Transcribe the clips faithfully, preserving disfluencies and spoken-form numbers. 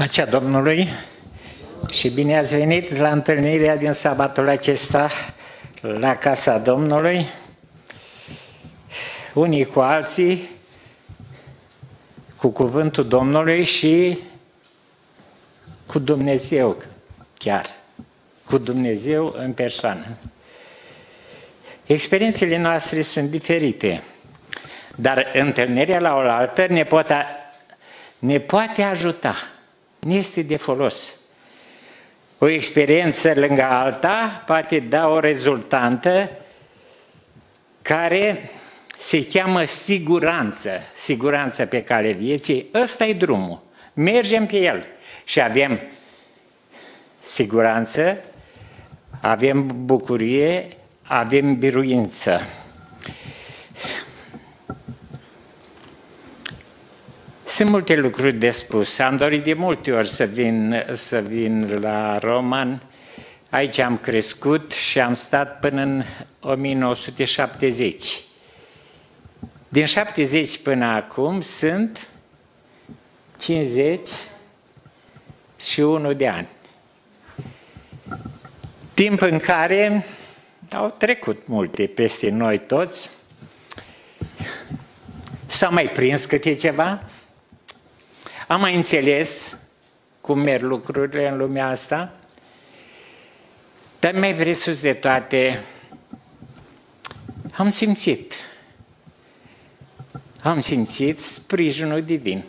Pacea Domnului și bine ați venit la întâlnirea din sabatul acesta la Casa Domnului, unii cu alții, cu cuvântul Domnului și cu Dumnezeu chiar, cu Dumnezeu în persoană. Experiențele noastre sunt diferite, dar întâlnirea la oaltă ne poate, ne poate ajuta, ne este de folos. O experiență lângă alta poate da o rezultantă care se cheamă siguranță, siguranță pe calea vieții. Ăsta e drumul, mergem pe el și avem siguranță, avem bucurie, avem biruință. Sunt multe lucruri de spus. Am dorit de multe ori să vin, să vin la Roman. Aici am crescut și am stat până în o mie nouă sute șaptezeci. Din șaptezeci până acum sunt cincizeci și unu de ani. Timp în care au trecut multe peste noi toți. S-a mai prins câte ceva. Am mai înțeles cum merg lucrurile în lumea asta, dar mai presus de toate, am simțit, am simțit sprijinul divin.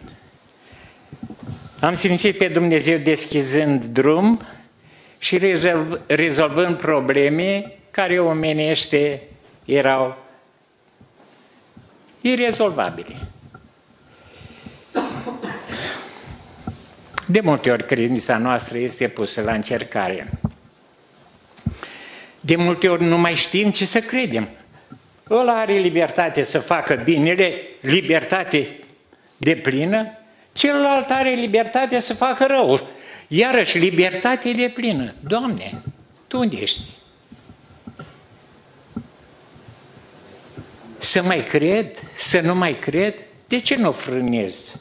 Am simțit pe Dumnezeu deschizând drum și rezolv, rezolvând probleme care omenește erau irezolvabile. De multe ori credința noastră este pusă la încercare. De multe ori nu mai știm ce să credem. Ăla are libertate să facă binele, libertate deplină, celălalt are libertate să facă răul. Iarăși, libertate deplină. Doamne, Tu unde ești? Să mai cred? Să nu mai cred? De ce nu frânez?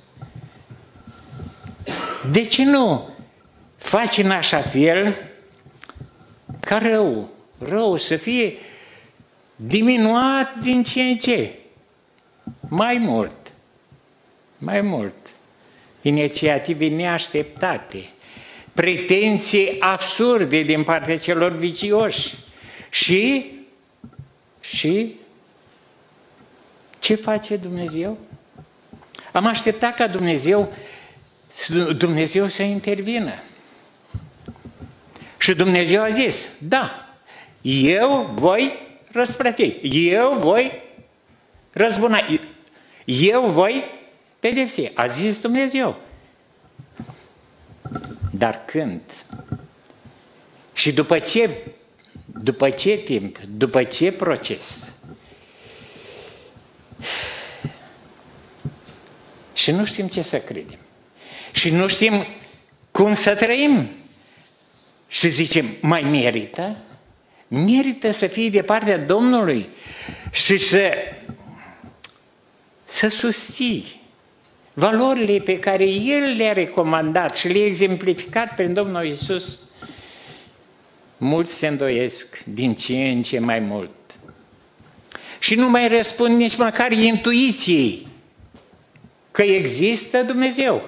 De ce nu faci în așa fel ca rău, rău să fie diminuat din ce în ce? Mai mult, mai mult. Inițiative neașteptate, pretenții absurde din partea celor vicioși și, și ce face Dumnezeu? Am așteptat ca Dumnezeu Dumnezeu să intervină. Și Dumnezeu a zis, da, eu voi răsplăti, eu voi răzbuna, eu voi pedepsi. A zis Dumnezeu. Dar când? Și după ce, după ce timp, după ce proces? Și nu știm ce să credem. Și nu știm cum să trăim. Și zicem, mai merită? Merită să fii de partea Domnului și să, să susții valorile pe care El le-a recomandat și le-a exemplificat prin Domnul Iisus. Mulți se îndoiesc din ce în ce mai mult. Și nu mai răspund nici măcar intuiției că există Dumnezeu.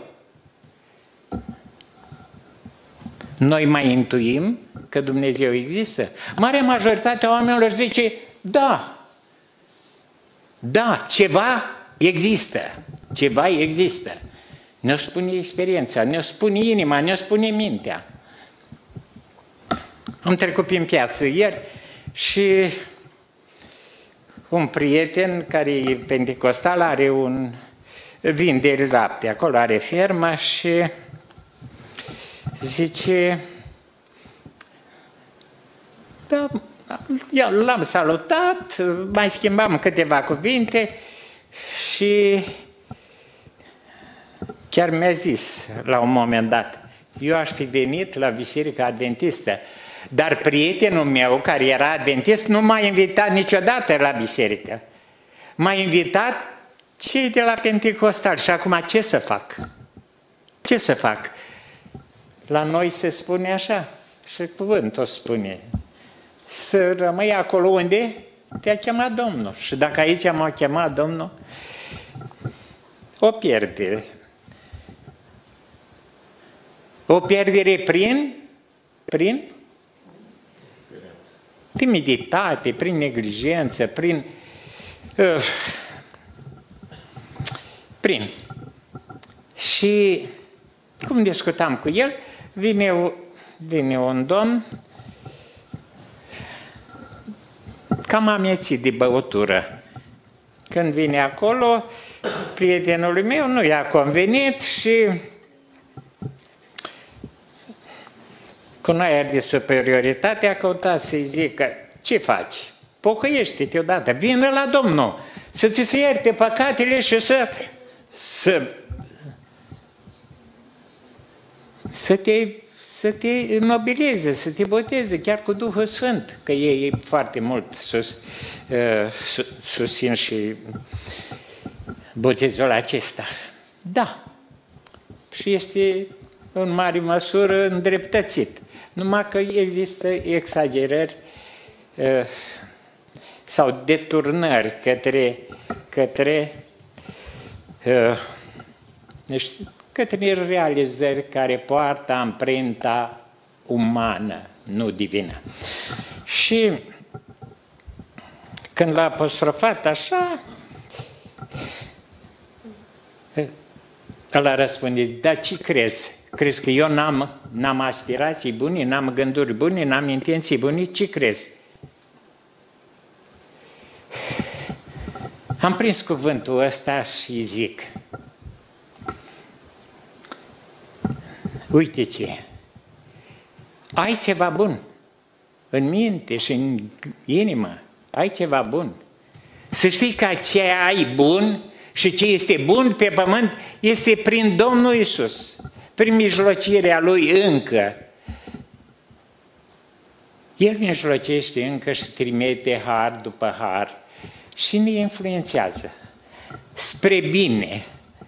Noi mai intuim că Dumnezeu există. Marea majoritate a oamenilor zice, da, da, ceva există, ceva există. Ne-o spune experiența, ne-o spune inima, ne-o spune mintea. Am trecut prin piață ieri și un prieten care e pentecostal are un vinde lapte, acolo are fermă și zice, da, eu l-am salutat, mai schimbam câteva cuvinte și chiar mi-a zis la un moment dat, eu aș fi venit la Biserica Adventistă, dar prietenul meu care era adventist nu m-a invitat niciodată la biserică. M-a invitat cei de la Pentecostal și acum ce să fac? Ce să fac? La noi se spune așa, și cuvântul spune, să rămâi acolo unde te-a chemat Domnul. Și dacă aici m-a chemat Domnul, o pierdere. O pierdere prin, prin timiditate, prin neglijență, prin... Uh, prin. Și cum discutam cu el, vine, vine un domn cam amețit de băutură. Când vine acolo, prietenul meu nu i-a convenit și cu aer de superioritate a căutat să-i zică, ce faci? Pocăiește-te odată, vină la Domnul, să ți se ierte păcatele și să, să, să, te, să te înnobileze, să te boteze chiar cu Duhul Sfânt, că ei foarte mult sus, uh, susțin și botezul acesta. Da, și este în mare măsură îndreptățit. Numai că există exagerări uh, sau deturnări către, către, uh, către realizări care poartă amprenta umană, nu divină. Și când l-a apostrofat așa, ăla răspunde, dar ce crezi? Crezi că eu n-am, n-am aspirații bune, n-am gânduri bune, n-am intenții bune? Ce crezi? Am prins cuvântul ăsta și zic, uite ce, ai ceva bun în minte și în inimă, ai ceva bun. Să știi că ce ai bun și ce este bun pe pământ este prin Domnul Iisus, prin mijlocirea Lui încă. El mijlocește încă și trimite har după har și ne influențează spre bine.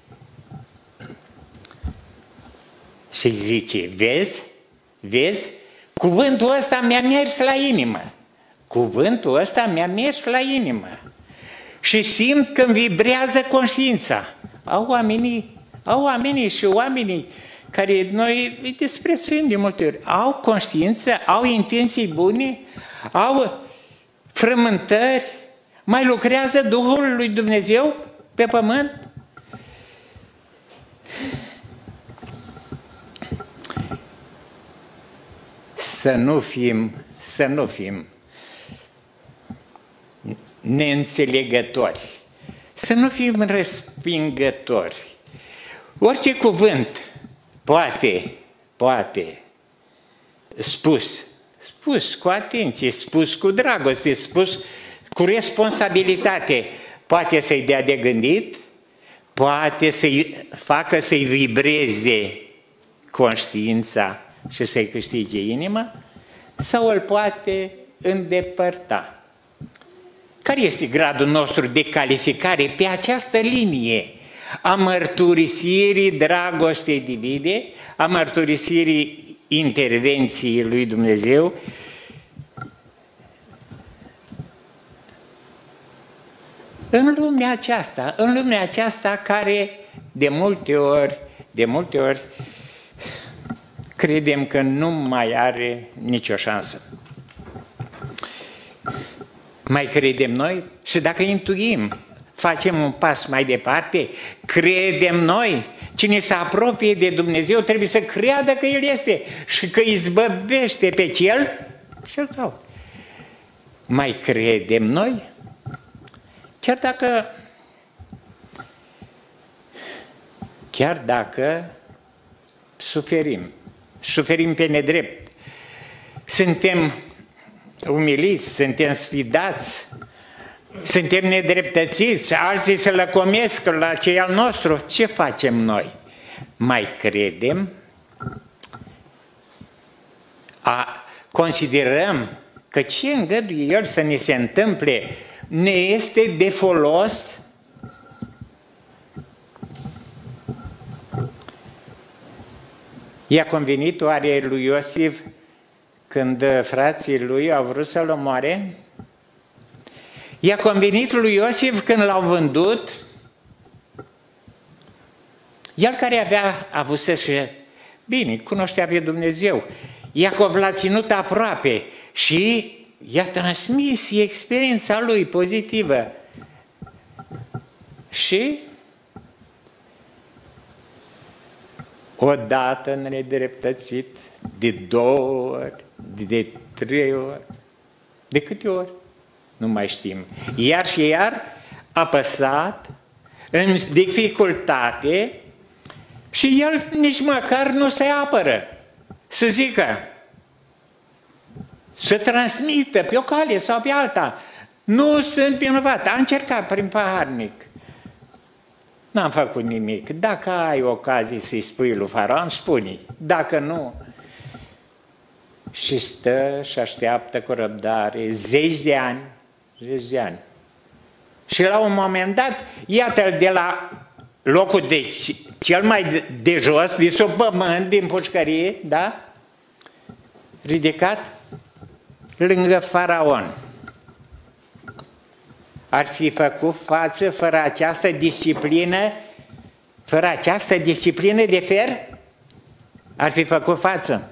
Și zice, vezi, vezi, cuvântul ăsta mi-a mers la inimă. Cuvântul ăsta mi-a mers la inimă. Și simt că îmi vibrează conștiința. Au oamenii, au oamenii și oamenii care noi îi disprețuim de multe ori. Au conștiință, au intenții bune, au frământări, mai lucrează Duhul lui Dumnezeu pe pământ. Să nu fim, să nu fim neînțelegători, să nu fim respingători. Orice cuvânt poate, poate, spus, spus cu atenție, spus cu dragoste, spus cu responsabilitate, poate să-i dea de gândit, poate să-i facă să-i vibreze conștiința și să-i câștige inima, sau îl poate îndepărta. Care este gradul nostru de calificare pe această linie a mărturisirii dragostei divine, a mărturisirii intervenției lui Dumnezeu? În lumea aceasta, în lumea aceasta care de multe ori, de multe ori credem că nu mai are nicio șansă. Mai credem noi? Și dacă intuim, facem un pas mai departe, credem noi. Cine se apropie de Dumnezeu trebuie să creadă că El este și că izbăvește pe Cel și-L caută. Mai credem noi? Chiar dacă, chiar dacă suferim, suferim pe nedrept, suntem umiliți, suntem sfidați, suntem nedreptățiți, alții se lăcomesc la cei al nostru, ce facem noi? Mai credem? A, considerăm că ce îngăduie El să ne se întâmple ne este de folos? I-a convenit oare lui Iosif când frații lui au vrut să-l omoare? I-a convenit lui Iosif când l-au vândut? El care avea avusese, bine, cunoștea pe Dumnezeu, Iacov l-a ținut aproape și i-a transmis experiența lui pozitivă. Și odată nedreptățit, de două ori, de trei ori, de câte ori? Nu mai știm. Iar și iar apăsat, în dificultate, și el nici măcar nu se apără. Să zică, să transmită pe o cale sau pe alta. Nu sunt vinovat. A încercat prin paharnic. N-am făcut nimic. Dacă ai ocazie să-i spui lui Faraon, spune-i. Dacă nu... Și stă și așteaptă cu răbdare zeci de ani, zeci de ani. Și la un moment dat, iată-l de la locul de cel mai de, de jos, de sub pământ, din pușcărie, da? Ridicat lângă Faraon. Ar fi făcut față fără această disciplină, fără această disciplină de fer? Ar fi făcut față.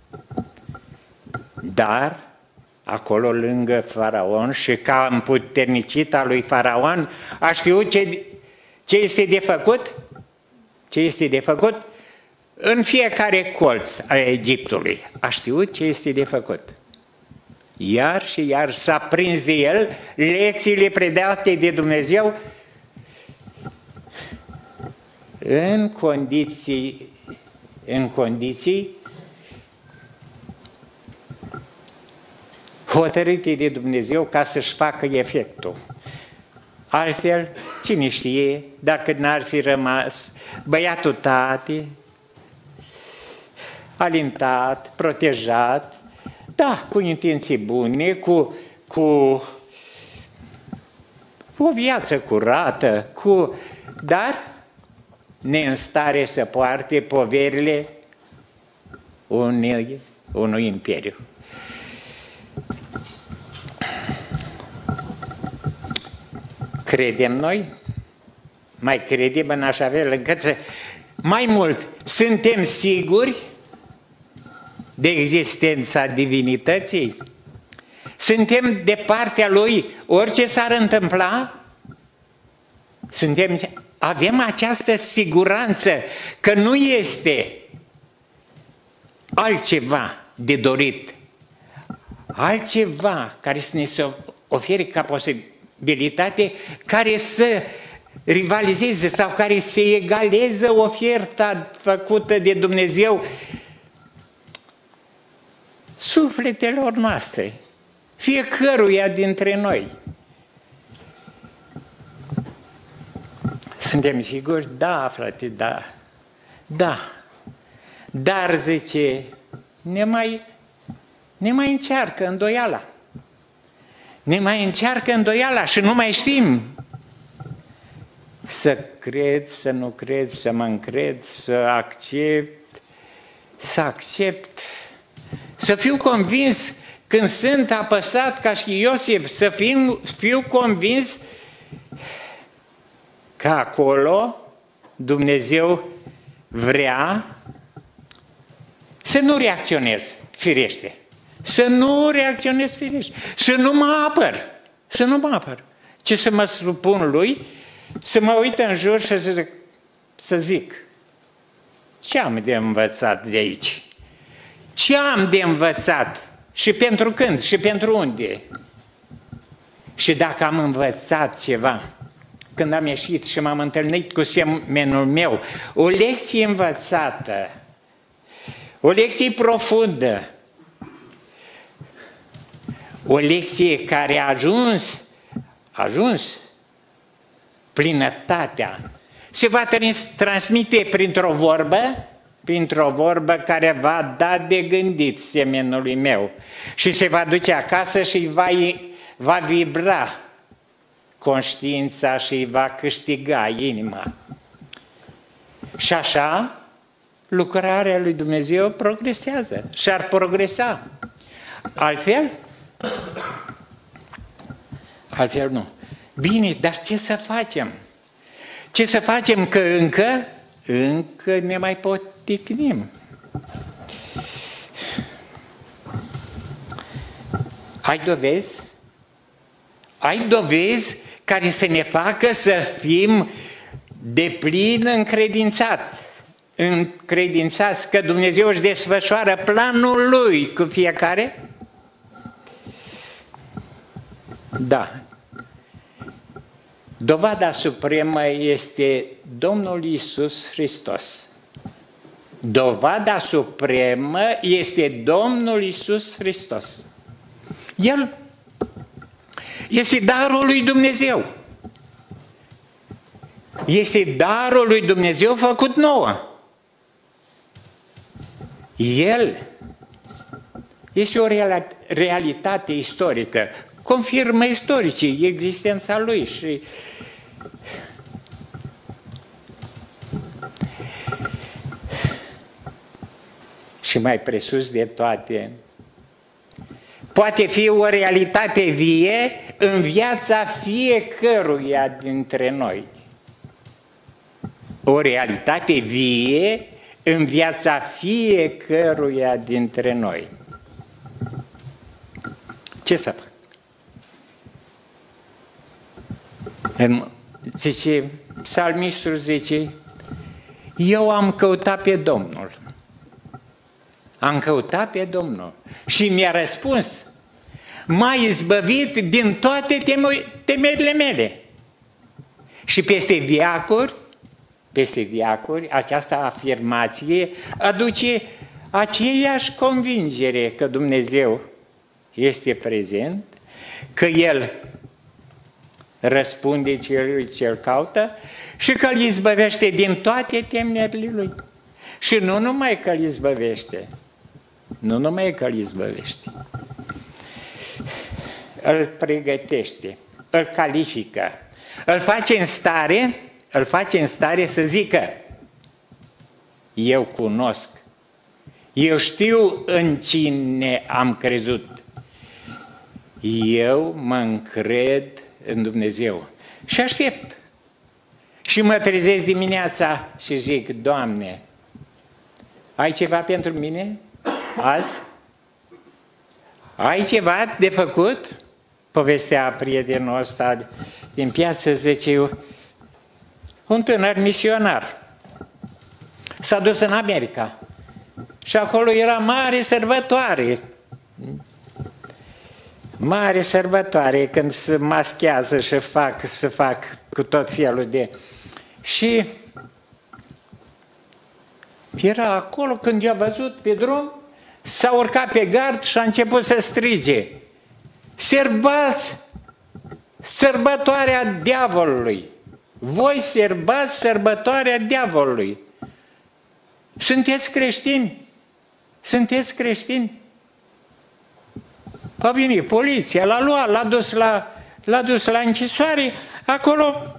Dar, acolo lângă Faraon și ca împuternicita lui Faraon, a știut ce, ce este de făcut? Ce este de făcut? În fiecare colț al Egiptului a știut ce este de făcut. Iar și iar s-a prins de el lecțiile predate de Dumnezeu în condiții, în condiții hotărâte de Dumnezeu ca să-și facă efectul. Altfel, cine știe, dacă n-ar fi rămas băiatul tate, alintat, protejat, da, cu intenții bune, cu, cu o viață curată, cu, dar ne în stare să poarte poverile unui, unui imperiu. Credem noi? Mai credem în așa fel încât să... Mai mult, suntem siguri de existența divinității? Suntem de partea Lui orice s-ar întâmpla? Suntem, avem această siguranță că nu este altceva de dorit, altceva care să ne se ofere ca posibilitate, care să rivalizeze sau care să egaleze oferta făcută de Dumnezeu sufletelor noastre, fiecăruia dintre noi. Suntem siguri? Da, frate, da. Da. Dar, zice, ne mai, ne mai încearcă îndoiala. Ne mai încearcă îndoiala și nu mai știm să cred, să nu cred, să mă încred, să accept, să accept, să fiu convins când sunt apăsat ca și Iosif, să fiu, fiu convins că acolo Dumnezeu vrea să nu reacționez, firește. Să nu reacționez, firește. Să nu mă apăr. Să nu mă apăr. Ce să mă supun lui, să mă uit în jur și să zic, să zic ce am de învățat de aici? Ce am de învățat? Și pentru când? Și pentru unde? Și dacă am învățat ceva, când am ieșit și m-am întâlnit cu semenul meu, o lecție învățată, o lecție profundă, o lecție care a ajuns, a ajuns plinătatea, se va transmite printr-o vorbă, printr-o vorbă care va da de gândit semenului meu și se va duce acasă și va, va vibra conștiința și îi va câștiga inima. Și așa, lucrarea lui Dumnezeu progresează și ar progresa. Altfel? Altfel nu. Bine, dar ce să facem? Ce să facem că încă, încă ne mai poticnim? Ai dovezi? Ai dovezi care să ne facă să fim deplin încredințați, încredințați că Dumnezeu își desfășoară planul Lui cu fiecare? Da. Dovada supremă este Domnul Iisus Hristos. Dovada supremă este Domnul Iisus Hristos. El este darul lui Dumnezeu. Este darul lui Dumnezeu făcut nouă. El este o realitate istorică. Confirmă istoricii existența lui și și mai presus de toate, poate fi o realitate vie în viața fiecăruia dintre noi. O realitate vie în viața fiecăruia dintre noi. Ce să fac? Zice, psalmistul zice, eu am căutat pe Domnul. Am căutat pe Domnul și mi-a răspuns, m-a izbăvit din toate temerile mele. Și peste veacuri, peste veacuri, această afirmație aduce aceeași convingere că Dumnezeu este prezent, că El răspunde celui ce îl caută și că îl izbăvește din toate temerile lui. Și nu numai că îl izbăvește, nu numai că îl izbăvește, îl pregătește, îl califică, îl face în stare, îl face în stare să zică, eu cunosc, eu știu în cine am crezut, eu mă încred în Dumnezeu și aștept. Și mă trezesc dimineața și zic, Doamne, ai ceva pentru mine azi? Ai ceva de făcut? Povestea prietenul ăsta din piață, zice, un tânăr misionar s-a dus în America și acolo era mare sărbătoare. Mare sărbătoare când se maschează și fac, se fac cu tot felul de... Și era acolo când i-a văzut pe drum, s-a urcat pe gard și a început să strige, sărbați sărbătoarea diavolului, voi sărbați sărbătoarea diavolului. Sunteți creștini? Sunteți creștini? A venit poliția, l-a luat, l-a dus la, l-a dus la închisoare, acolo...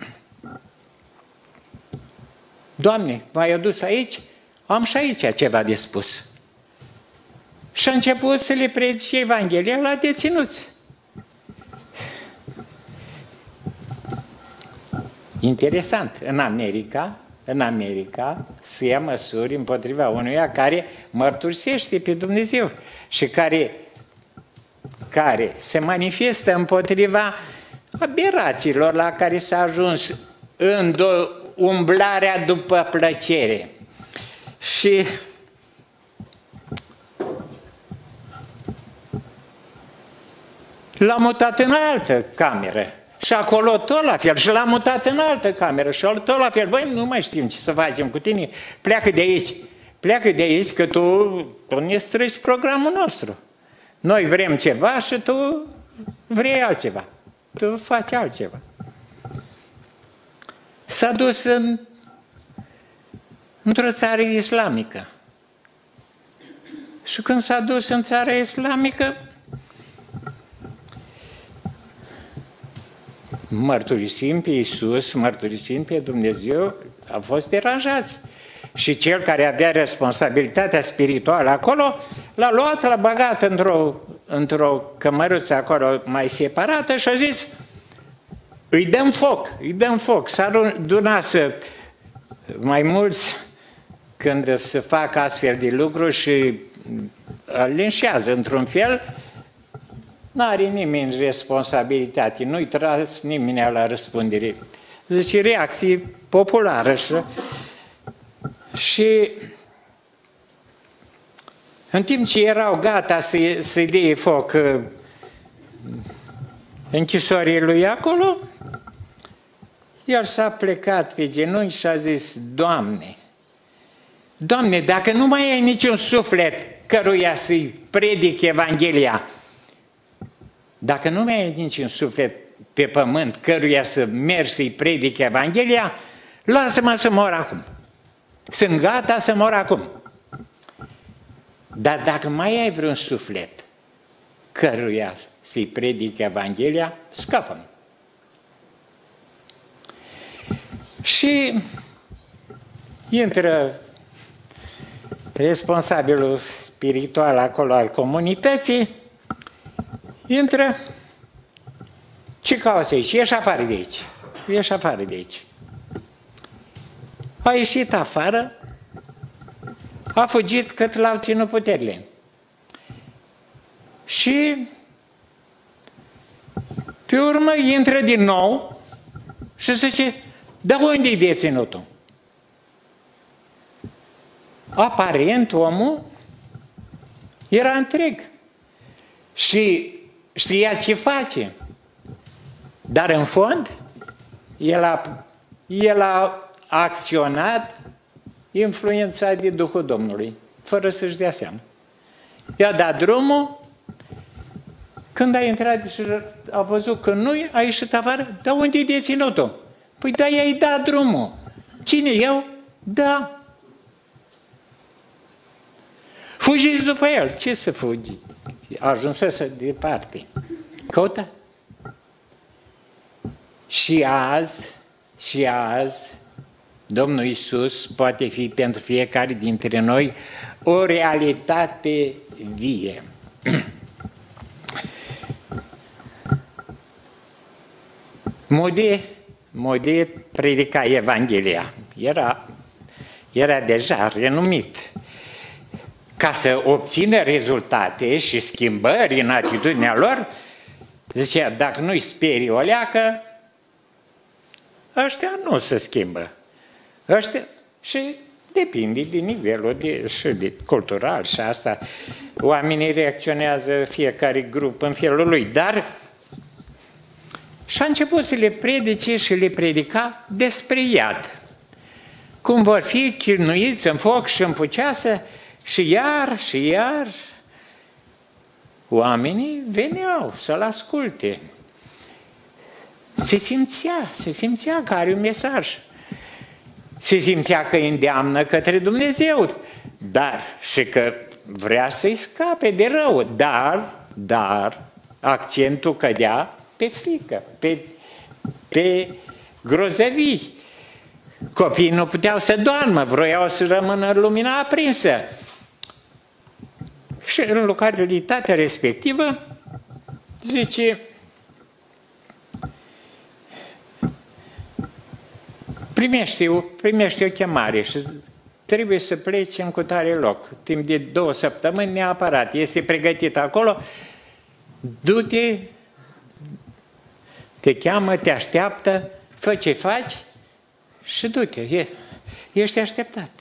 Doamne, m-ai adus aici? Am și aici ceva de spus. Și a început să le predice Evanghelia la deținuți. Interesant, în America, în America se ia măsuri împotriva unuia care mărturisește pe Dumnezeu și care, care se manifestă împotriva aberațiilor la care s-a ajuns în umblarea după plăcere. Și l-a mutat în altă cameră. Și acolo tot la fel. Și l-a mutat în altă cameră. Și tot la fel. Băi, nu mai știm ce să facem cu tine. Pleacă de aici. Pleacă de aici că tu, tu ne strâși programul nostru. Noi vrem ceva și tu vrei altceva. Tu faci altceva. S-a dus în, într-o țară islamică. Și când s-a dus în țara islamică, mărturisim pe Iisus, mărturisim pe Dumnezeu, au fost deranjați. Și cel care avea responsabilitatea spirituală acolo, l-a luat, l-a băgat într-o într-o cămăruță acolo mai separată și a zis, îi dăm foc, îi dăm foc. S-a adunat mai mulți când se fac astfel de lucruri și îl linșează într-un fel, n-are nimeni responsabilitate, nu-i tras nimeni la răspundere. Zice, reacție populară. Și, și în timp ce erau gata să-i să dea foc închisorii lui acolo, el s-a plecat pe genunchi și a zis, Doamne, Doamne, dacă nu mai ai niciun suflet căruia să-i predic Evanghelia, dacă nu mai ai niciun suflet pe pământ căruia să mergi să-i predic Evanghelia, lasă-mă să mor acum. Sunt gata să mor acum. Dar dacă mai ai vreun suflet căruia să-i predic Evanghelia, scapă-mă. Și intră responsabilul spiritual acolo al comunității, intră, ce cauți aici? Ieși afară de aici. Ieși afară de aici. A ieșit afară, a fugit cât l-au ținut puterile. Și pe urmă intră din nou și zice, dar unde-i deținutul? Aparent, omul era întreg și știa ce face, dar în fond el a, el a acționat influențat de Duhul Domnului, fără să-și dea seama. I-a dat drumul, când a intrat și a văzut că nu a ieșit afară, dar unde-i deținutul? Păi da, i-ai dat drumul. Cine eu? Da. Fugiți după el. Ce să fugi? Ajunsese departe. Căută. Și azi, și azi, Domnul Iisus poate fi pentru fiecare dintre noi o realitate vie. Mode, Mode predica Evanghelia. Era, era deja renumit. Ca să obțină rezultate și schimbări în atitudinea lor, zicea, dacă nu-i sperii o leacă, ăștia nu se schimbă. Ăștia, și depinde de nivelul de, și de cultural și asta. Oamenii reacționează fiecare grup în felul lui, dar și-a început să le predice și le predica despre iad. Cum vor fi chinuiți în foc și în puceasă și iar și iar oamenii veneau să-l asculte. Se simțea, se simțea că are un mesaj. Se simțea că îi îndeamnă către Dumnezeu, dar și că vrea să-i scape de rău, dar, dar, accentul cădea pe frică, pe, pe grozăvii. Copiii nu puteau să doarmă, vroiau să rămână în lumina aprinsă. Și în localitatea respectivă, zice, primește o, primește o chemare și trebuie să pleci în cutare loc. Timp de două săptămâni neapărat. Este pregătit acolo, du-te, te cheamă, te așteaptă, fă ce faci și du-te, ești așteptat.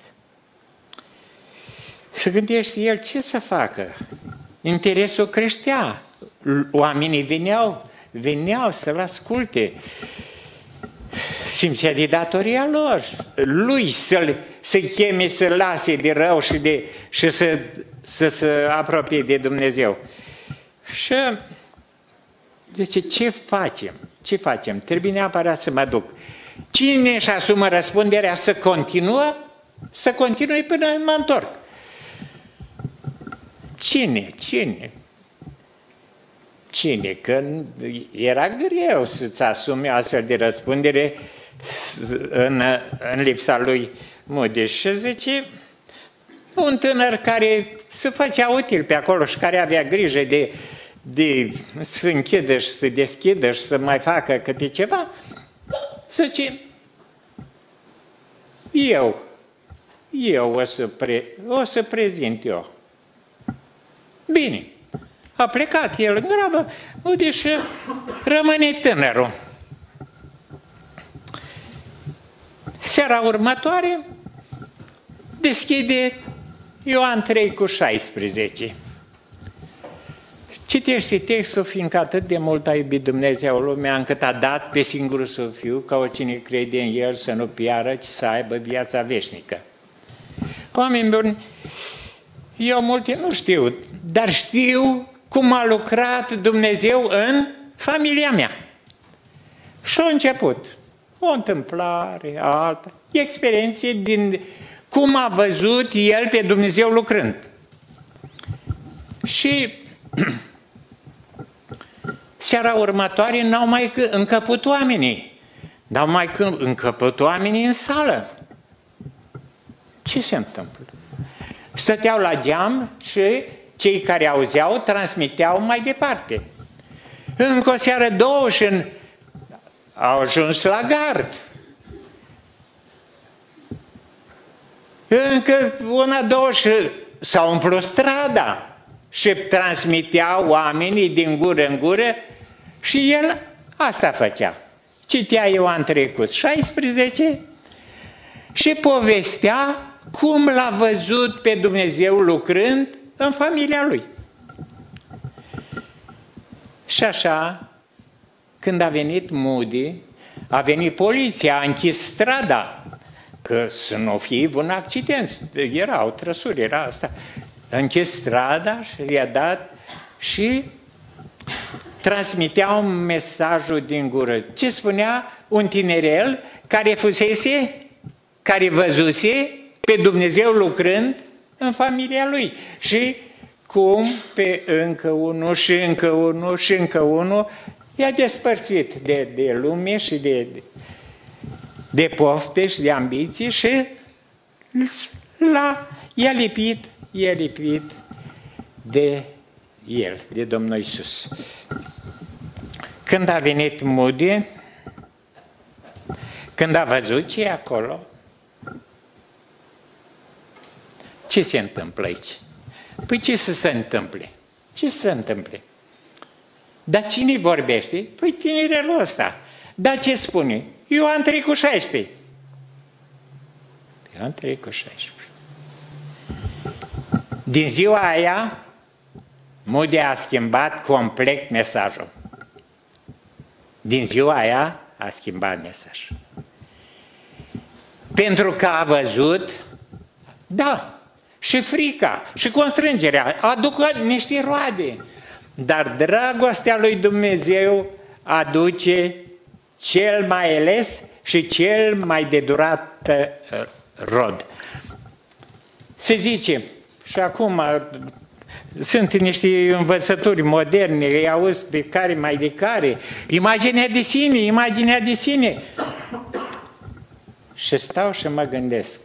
Să gândești el ce să facă. Interesul creștea. Oamenii veneau, veneau să-l asculte. Simțea de datoria lor, lui să-l să-i cheme să lase de rău și, de, și să, să se apropie de Dumnezeu. Și zice, ce facem? Ce facem? Trebuie neapărat să mă duc. Cine își asumă răspunderea să continuă? Să continue până mă întorc. Cine? Cine? Cine? Că era greu să-ți asumi astfel de răspundere în, în lipsa lui, Moody și zice, un tânăr care se făcea util pe acolo și care avea grijă de, de să închidă și să deschidă și să mai facă câte ceva, zice, eu, eu o să, pre, o să prezint eu. Bine, a plecat el în grabă, uite și rămâne tânărul. Seara următoare deschide Ioan trei cu șaisprezece. Citește textul, fiindcă atât de mult a iubit Dumnezeu lumea, încât a dat pe singurul Său Fiu, ca oricine crede în El să nu piară, ci să aibă viața veșnică. Oameni buni, eu multe nu știu, dar știu cum a lucrat Dumnezeu în familia mea. Și a început o întâmplare, alta, experiențe din cum a văzut el pe Dumnezeu lucrând. Și seara următoare n-au mai încăput oamenii, n-au mai încăput oamenii în sală. Ce se întâmplă? Stăteau la geam și cei care auzeau transmiteau mai departe. Încă o seară, două și în... au ajuns la gard. Încă una, două și s-au umplut strada și transmiteau oamenii din gură în gură și el asta făcea. Citea Ioan trei cu șaisprezece și povestea cum l-a văzut pe Dumnezeu lucrând în familia lui. Și așa, când a venit Moody, a venit poliția, a închis strada, că să nu fie un accident, erau trăsuri, era asta. A închis strada și i-a dat și transmiteau mesajul din gură. Ce spunea un tinerel care fusese, care văzuse pe Dumnezeu lucrând în familia lui. Și cum pe încă unul și încă unul și încă unul i-a despărțit de, de lume și de, de, de pofte și de ambiții și l-a, i-a lipit, i-a lipit de el, de Domnul Iisus. Când a venit Moody, când a văzut ce e acolo, ce se întâmplă aici? Păi ce să se întâmple? Ce să se întâmple? Dar cine vorbește? Păi tinerelul ăsta. Dar ce spune? Ioan trei cu șaisprezece. Ioan trei cu șaisprezece. Din ziua aia, Moody a schimbat complet mesajul. Din ziua aia a schimbat mesajul. Pentru că a văzut, da, și frica, și constrângerea aduc niște roade. Dar dragostea lui Dumnezeu aduce cel mai ales și cel mai de durat rod. Se zice, și acum sunt niște învățături moderne, îi auzi pe care mai de care, imaginea de sine, imaginea de sine. Și stau și mă gândesc,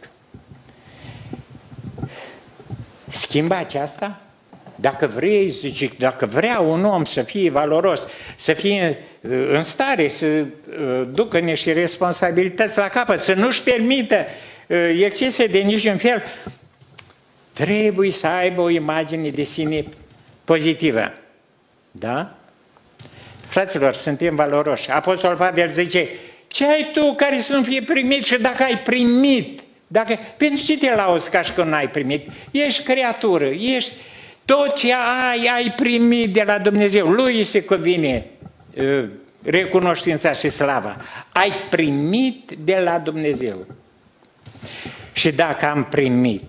schimba aceasta? Dacă vrei, zice, dacă vrea un om să fie valoros, să fie în stare să ducă niște responsabilități la capăt, să nu-și permită excese de niciun fel, trebuie să aibă o imagine de sine pozitivă. Da? Fraților, suntem valoroși. Apostolul Pavel zice, ce ai tu care să nu fie primit și dacă ai primit, dacă, pentru ce te lauzi ca și că nu ai primit? Ești creatură, ești tot ce ai, ai primit de la Dumnezeu. Lui se cuvine uh, recunoștința și slava. Ai primit de la Dumnezeu. Și dacă am primit,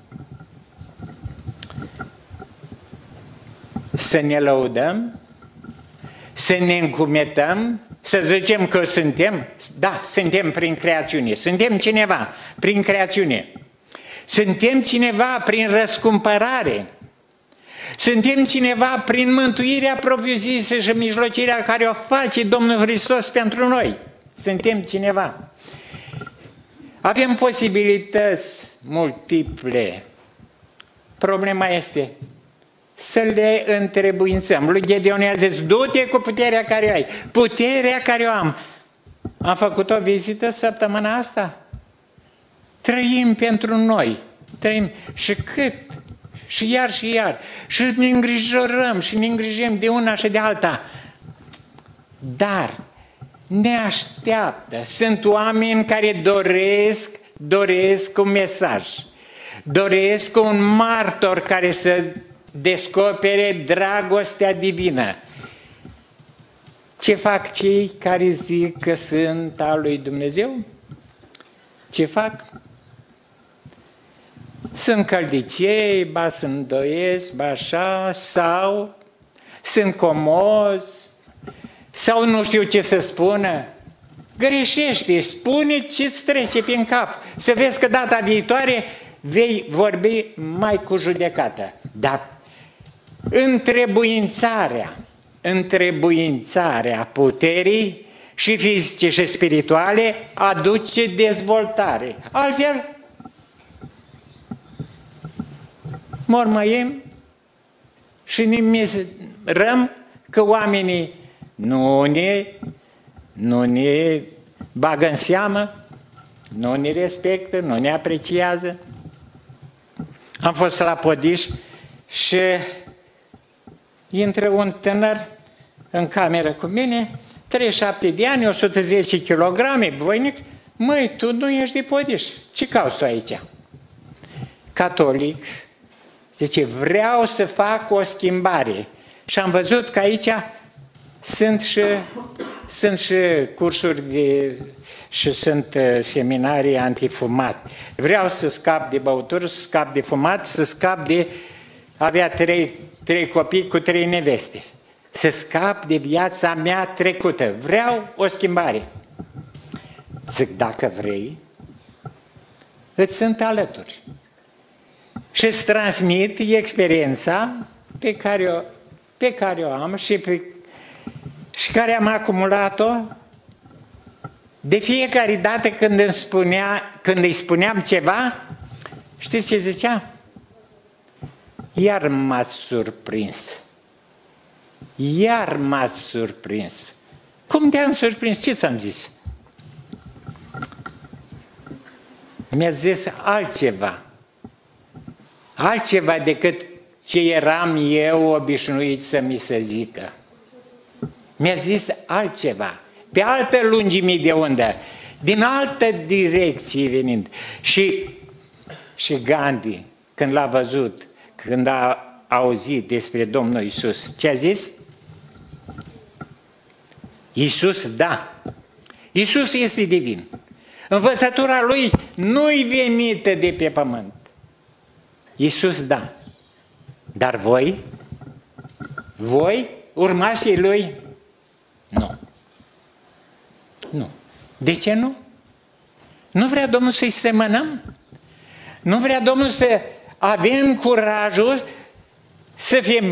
să ne lăudăm, să ne încumetăm, să zicem că suntem, da, suntem prin creațiune, suntem cineva prin creațiune, suntem cineva prin răscumpărare, suntem cineva prin mântuirea propriu-zisă și mijlocirea care o face Domnul Hristos pentru noi. Suntem cineva. Avem posibilități multiple. Problema este să le întrebuințăm. Lui Gedeon i-a zis, du-te cu puterea care ai, puterea care o am. Am făcut o vizită săptămâna asta. Trăim pentru noi. Trăim. Și cât? Și iar și iar. Și ne îngrijorăm și ne îngrijim de una și de alta. Dar ne așteaptă. Sunt oameni care doresc, doresc un mesaj. Doresc un martor care să descopere dragostea divină. Ce fac cei care zic că sunt al lui Dumnezeu? Ce fac? Sunt căldicei, ba sunt îndoiesc, ba așa, sau sunt comozi, sau nu știu ce să spună. Greșește, spune ce-ți trece prin cap. Să vezi că data viitoare vei vorbi mai cu judecată. Dar întrebuințarea, întrebuințarea puterii și fizice și spirituale aduce dezvoltare. Altfel, mormăim și ne mirăm că oamenii nu ne, nu ne bagă în seamă, nu ne respectă, nu ne apreciază. Am fost la Podiș și intră un tânăr în cameră cu mine, treizeci și șapte de ani, o sută zece kilograme, voinic. Măi, tu nu ești de Podiș, ce cauți tu aici? Catolic. Zice, vreau să fac o schimbare. Și am văzut că aici sunt și, sunt și cursuri de, și sunt seminarii antifumat. Vreau să scap de băuturi, să scap de fumat, să scap de... Avea trei, trei copii cu trei neveste. Să scap de viața mea trecută. Vreau o schimbare. Zic, dacă vrei, îți sunt alături. Și îți transmit experiența pe care o, pe care o am și, pe, și care am acumulat-o de fiecare dată când îmi spunea, când îi spuneam ceva, știți ce zicea? Iar m-ați surprins. Iar m-ați surprins. Cum te-am surprins? Ce ți-am zis? Mi-a zis altceva. Altceva decât ce eram eu obișnuit să mi se zică. Mi-a zis altceva, pe altă lungime de undă, din altă direcție venind. Și, și Gandhi, când l-a văzut, când a auzit despre Domnul Iisus, ce a zis? Iisus, da. Iisus este divin. Învățătura Lui nu-i venită de pe pământ. Iisus, da. Dar voi? Voi, urmașii Lui? Nu. Nu. De ce nu? Nu vrea Domnul să-i semănăm? Nu vrea Domnul să avem curajul să fim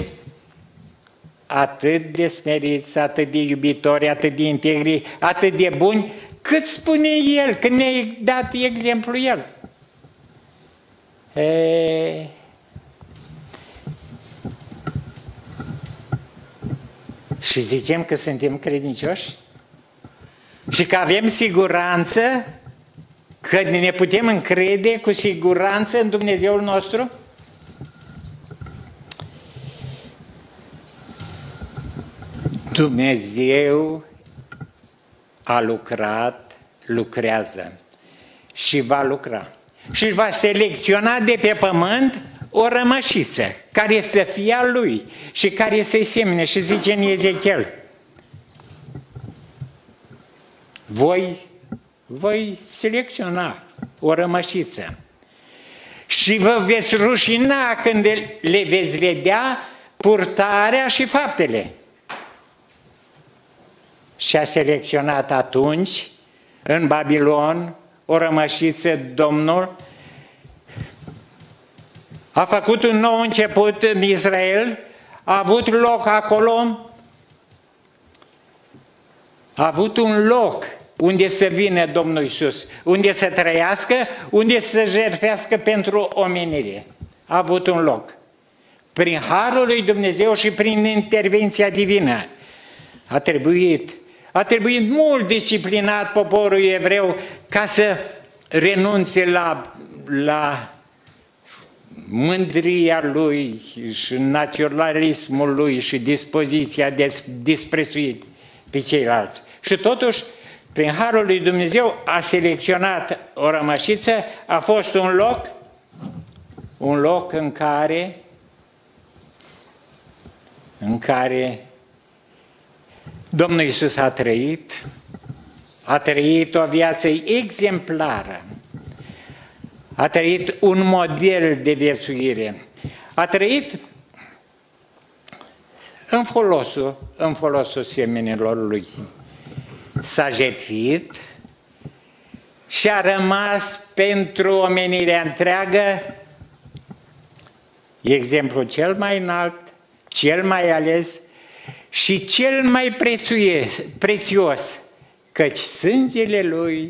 atât de smeriți, atât de iubitori, atât de integri, atât de buni, cât spune El, când ne-a dat exemplu El. E... Și zicem că suntem credincioși? Și că avem siguranță, că ne putem încrede cu siguranță în Dumnezeul nostru? Dumnezeu a lucrat, lucrează și va lucra. Și va selecționa de pe pământ o rămășiță care să fie a Lui și care să-i semne. Și zice în Ezechiel, voi, voi selecționa o rămășiță și vă veți rușina când le veți vedea purtarea și faptele. Și a selecționat atunci în Babilon o rămășiță Domnul, a făcut un nou început în Israel, a avut loc acolo, a avut un loc unde să vină Domnul Iisus, unde să trăiască, unde să jertfească pentru omenire. A avut un loc. Prin harul lui Dumnezeu și prin intervenția divină. A trebuit, a trebuit mult disciplinat poporul evreu ca să renunțe la, la mândria lui și naționalismul lui și dispoziția de a disprețui pe ceilalți. Și totuși, prin harul lui Dumnezeu a selecționat o rămășiță, a fost un loc, un loc în care, în care Domnul Iisus a trăit, a trăit o viață exemplară, a trăit un model de viețuire, a trăit în folosul, în folosul semenilor lui. S-a jertfit și a rămas pentru omenirea întreagă exemplul cel mai înalt, cel mai ales și cel mai prețuies, prețios, căci sângele lui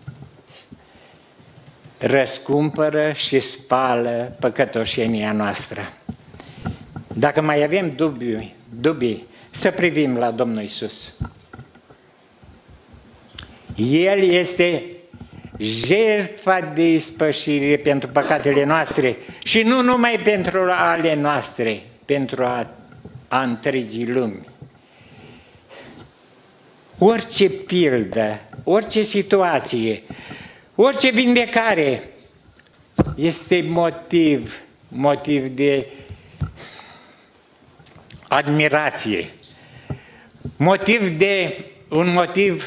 răscumpără și spală păcătoșenia noastră. Dacă mai avem dubii, dubii, să privim la Domnul Iisus. El este jertfa de ispășire pentru păcatele noastre și nu numai pentru ale noastre, pentru a, a întregii lumi. Orice pildă, orice situație, orice vindecare este motiv, motiv de admirație, motiv de, un motiv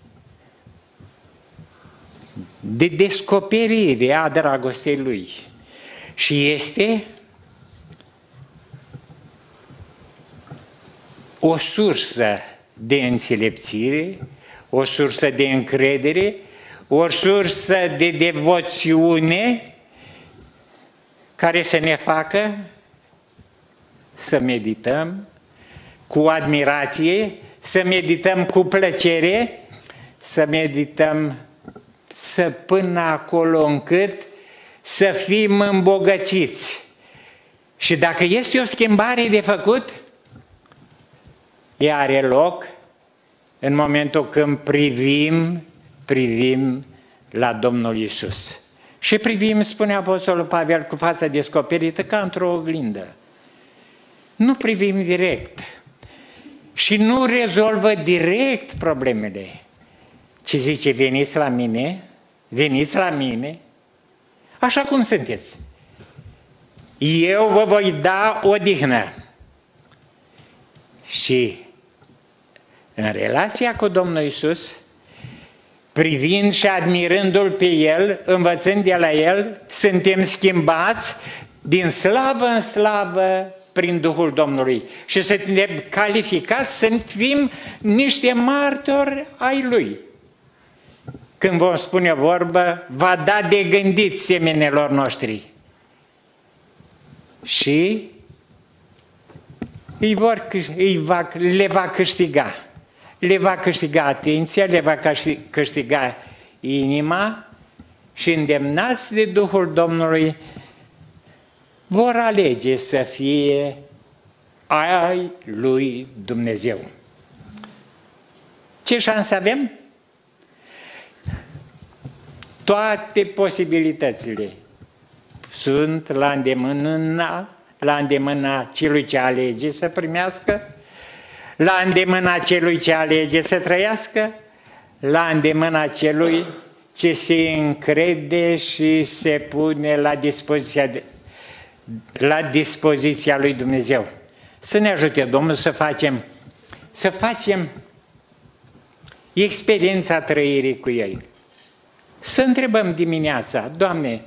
de descoperire a dragostei lui. Și este o sursă de înțelepțire, o sursă de încredere, o sursă de devoțiune care să ne facă să medităm cu admirație, să medităm cu plăcere, să medităm să până acolo încât să fim îmbogățiți. Și dacă este o schimbare de făcut, ea are loc în momentul când privim, privim la Domnul Iisus. Și privim, spune Apostolul Pavel, cu fața descoperită ca într-o oglindă. Nu privim direct și nu rezolvă direct problemele, ci zice, veniți la mine, veniți la mine, așa cum sunteți. Eu vă voi da odihnă. Și în relația cu Domnul Iisus, privind și admirându-L pe El, învățând de la El, suntem schimbați din slavă în slavă prin Duhul Domnului și suntem calificați să fim niște martori ai Lui. Când vom spune vorbă, va da de gândit semenilor noștri și îi vor, îi va, le va câștiga. Le va câștiga atenția, le va câștiga inima și îndemnați de Duhul Domnului vor alege să fie ai lui Dumnezeu. Ce șanse avem? Toate posibilitățile sunt la îndemâna, la îndemâna celui ce alege să primească, la îndemâna celui ce alege să trăiască, la îndemâna celui ce se încrede și se pune la dispoziția, la dispoziția lui Dumnezeu. Să ne ajute Domnul să facem, să facem experiența trăirii cu El. Să întrebăm dimineața, Doamne,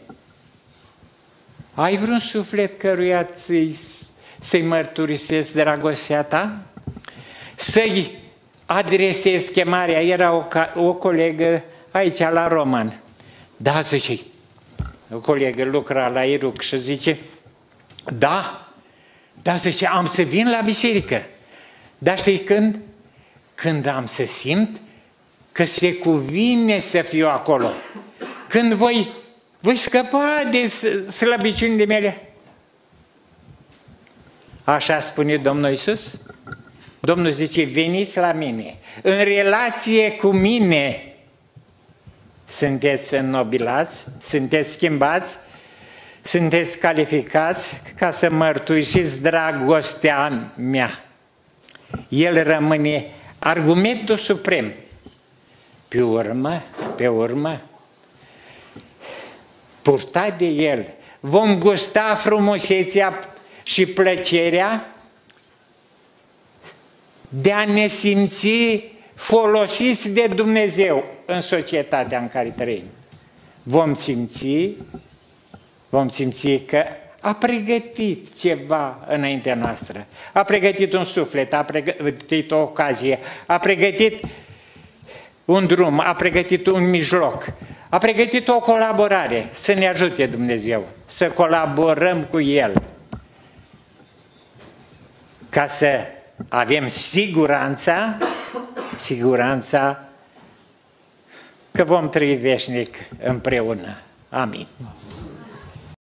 ai vreun suflet căruia să-i să-i mărturisesc dragostea Ta? Să-i adresez chemarea. Era o, o colegă aici la Roman. Da, zice, o colegă lucra la Iruc și zice, da, da, zice, am să vin la biserică. Dar știi când? Când am să simt că se cuvine să fiu acolo. Când voi, voi scăpa de slăbiciunile mele. Așa spune Domnul Iisus. Domnul zice, veniți la mine. În relație cu mine sunteți înnobilați, sunteți schimbați, sunteți calificați ca să mărturisiți dragostea mea. El rămâne argumentul suprem. Pe urmă, pe urmă, purtat de El, vom gusta frumusețea și plăcerea de a ne simți folosiți de Dumnezeu în societatea în care trăim. Vom simți, vom simți că a pregătit ceva înaintea noastră, a pregătit un suflet, a pregătit o ocazie, a pregătit un drum, a pregătit un mijloc, a pregătit o colaborare, să ne ajute Dumnezeu, să colaborăm cu El, ca să avem siguranța, siguranța că vom trăi veșnic împreună. Amin.